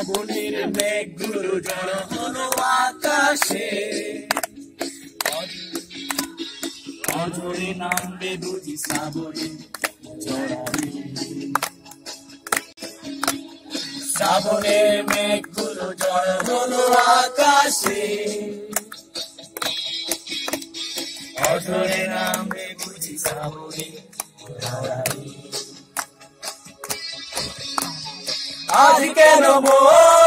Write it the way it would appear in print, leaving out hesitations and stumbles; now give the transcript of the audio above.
বনের মেঘগুলো জড়ো হলো আকাশে অঝরে নামবে বুঝি শ্রাবণে জড়াবে শ্রাবণের মেঘগুলো জড়ো হলো আকাশে অঝরে নামবে বুঝি শ্রাবণে জড়াবে আজ কেন